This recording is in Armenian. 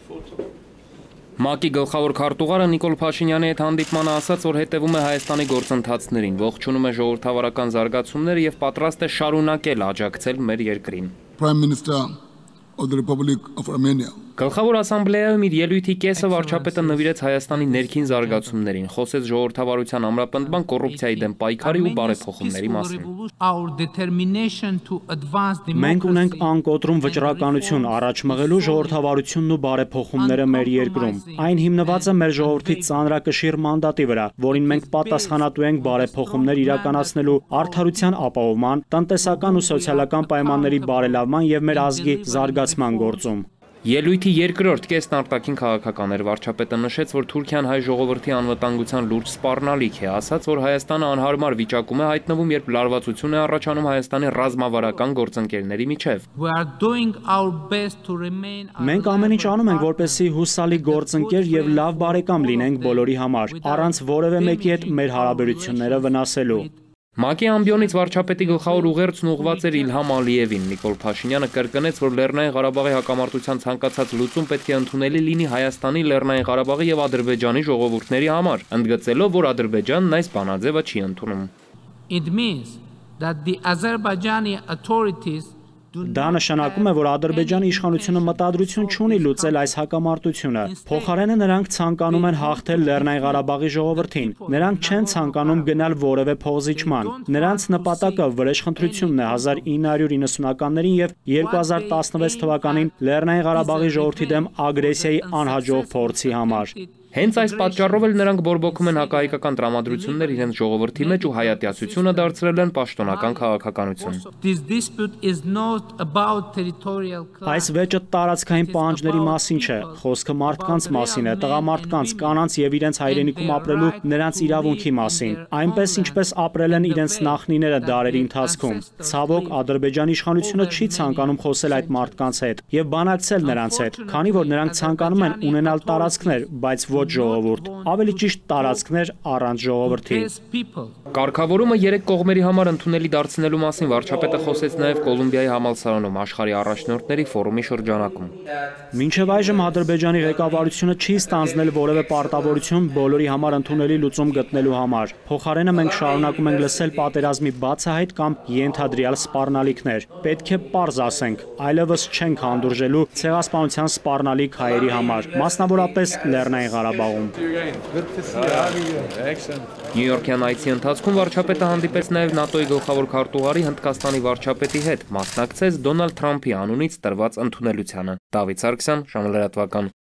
ՄԱԿ-ի գլխավոր քարտուղարը Նիկոլ Փաշինյանի հետ հանդիպմանը ասաց, որ հետևում է Հայաստանի գործընթացներին, ողջունում է ժողովրդավարական զարգացումները եւ պատրաստ է շարունակել աջակցել մեր երկրին։ Prime Minister of the Republic of Armenia. Գլխավոր ասամբլեայում իր ելույթի կեսը վարչապետը նվիրեց Հայաստանի ներքին զարգացումներին, խոսեց ժողովրդավարության ամրապնդման, կոռուպցիայի դեմ պայքարի ու բարեփոխումների մասին։ Մենք ունենք անկոտրում վճռականություն առաջ մղելու ժողովրդավարությունն ու բարեփոխումները մեր երկրում։ Այն հիմնված է մեր ժողովրդի ծանրակշիռ մանդատի վրա, որին մենք պատասխանատու ենք բարեփոխումներ իրականացնելու, արդարության ապահովման, տնտեսական ու սոցիալական պայմանների բարելավման եւ մեր ազգի զարգացման գործում։ Ելույթի երկրորդ կեսն արտաքին քաղաքական էր, վարչապետը նշեց, որ Թուրքիան հայ ժողովրդի անվտանգության լուրջ սպառնալիք է, ասաց, որ Հայաստանը անհարմար վիճակում է հայտնվում, երբ լարվածություն է առաջանում Հայաստանի ռազմավարական գործընկերների միջև։ Մենք ամեն ինչ անում ենք, որպեսզի հուսալի գործընկեր եւ լավ բարեկամ լինենք բոլորի համար, առանց որևէ մեկի հետ մեր հարաբերությունները վնասելու։ ՄԱԿ-ի ամբիոնից վարչապետի գլխավոր ուղերձն ուղղված էր Իլհամ Ալիևին։ Նիկոլ Փաշինյանը կրկնեց, որ Լեռնային Ղարաբաղի հակամարտության ցանկացած լուծում պետք է ընդունելի լինի Հայաստանի, Լեռնային Ղարաբաղի եւ Ադրբեջանի ժողովուրդների համար, ընդգծելով, որ Ադրբեջանն այս բանաձևը չի ընդունում։ Դա նշանակում է, որ Ադրբեջանի իշխանությունը մտադրություն չունի լուծել այս հակամարտությունը։ Փոխարենը նրանք ցանկանում են հաղթել Լեռնային Ղարաբաղի ժողովրդին։ Նրանք չեն ցանկանում գնալ որևէ փոխզիջման։ Նրանց նպատակը վրեժխնդրությունն է 1990-ականներին եւ 2016 թվականին Լեռնային Ղարաբաղի ժողովրդի դեմ ագրեսիայի անհաջող փորձի համար։ Հենց այս պատճառով էլ նրանք բորբոքում են հակահայկական տրամադրություններ իրենց ժողովրդի մեջ ու հայատյացությունը դարձրել են պաշտոնական քաղաքականություն։ Այս վեճը տարածքային պահանջների մասին չէ, խոսքը մարդկանց մասին է, տղամարդկանց, կանանց եւ իրենց հայրենիքում ապրելու նրանց իրավունքի մասին, այնպես ինչպես ապրել են իրենց նախնիները դարերի ընթացքում։ Ցավոք, Ադրբեջանի իշխանությունը չի ցանկանում խոսել այդ մարդկանց հետ եւ բանակցել նրանց հետ, քանի որ նրանք ցանկանում են ունենալ տարածքներ, բայց ոչ ժողովուրդ, ավելի ճիշտ տարածքներ առանց ժողովրդի։ Կարգավորումը երեք կողմերի համար ընդունելի դարձնելու մասին վարչապետը խոսեց նաև Կոլումբիայի համալսարանում աշխարհի առաջնորդների ֆորումի շրջանակում։ Մինչև այժմ Ադրբեջանի ղեկավարությունը չի ստանձնել որևէ պարտավորություն բոլորի համար ընդունելի լուծում գտնելու համար։ Փոխարենը մենք շարունակում ենք լսել պատերազմի բացահայտ կամ ենթադրյալ սպառնալիքներ։ Պետք է պարզ ասենք, այլևս չենք հանդուրժելու ցեղասպանության սպառնալիք հայերի համար, մասնավորապես Լեռնային Ղարաբաղում։ Նյու Յորքյան այցի ընթացքում վարչապետը հանդիպեց նաև ՆԱՏՕ-ի գլխավոր քարտուղարի Հնդկաստանի վարչապետի հետ, մասնակցեց Դոնալդ Թրամփի անունից տրված ընդունելությանը։ Դավիթ Սարգսյան, ժամը լրատվական։